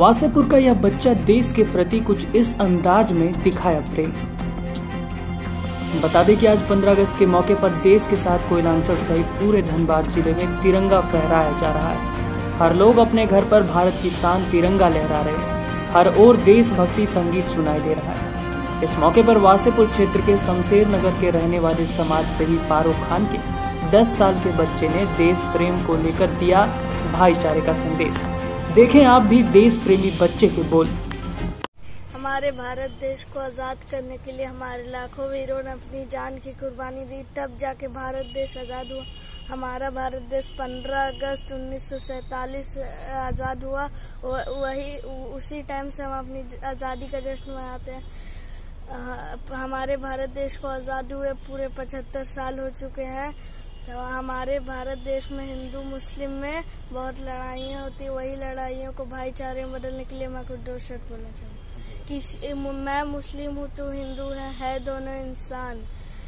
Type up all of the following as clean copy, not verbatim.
वासेपुर का यह बच्चा देश के प्रति कुछ इस अंदाज में दिखाया प्रेम। बता दें कि आज 15 अगस्त के मौके पर देश के साथ कोयलांचल सहित पूरे धनबाद जिले में तिरंगा फहराया जा रहा है। हर लोग अपने घर पर भारत की शान तिरंगा लहरा रहे हैं। हर ओर देशभक्ति संगीत सुनाई दे रहा है। इस मौके पर वासेपुर क्षेत्र के शमशेर नगर के रहने वाले समाज सेवी पारो खान के 10 साल के बच्चे ने देश प्रेम को लेकर दिया भाईचारे का संदेश। देखें आप भी देश प्रेमी बच्चे के बोल। हमारे भारत देश को आज़ाद करने के लिए हमारे लाखों वीरों ने अपनी जान की कुर्बानी दी, तब जाके भारत देश आज़ाद हुआ। हमारा भारत देश 15 अगस्त 1947 आज़ाद हुआ। उसी टाइम से हम अपनी आज़ादी का जश्न मनाते हैं। हमारे भारत देश को आज़ाद हुए पूरे 75 साल हो चुके हैं। तो हमारे भारत देश में हिंदू मुस्लिम में बहुत लड़ाइयाँ होती, वही लड़ाइयों को भाईचारे में बदलने के लिए मैं कुछ दो शब्द बोलना चाहूँगी कि मैं मुस्लिम हूँ, तू हिंदू है दोनों इंसान।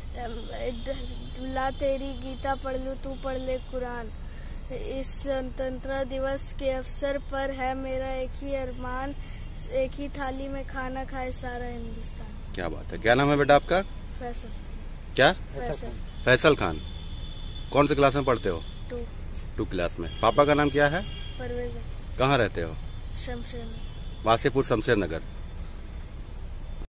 ला तेरी गीता पढ़ लूँ, तू पढ़ ले कुरान। इस स्वतंत्रता दिवस के अवसर पर है मेरा एक ही अरमान, एक ही थाली में खाना खाए सारा हिंदुस्तान। क्या बात है। क्या नाम है बेटा आपका? फैसल। क्या? फैसल खान। कौन से क्लास में पढ़ते हो? 2 क्लास में। पापा का नाम क्या है? परवेज। कहाँ रहते हो? शमशेर नगर। वासेपुर शमशेर नगर।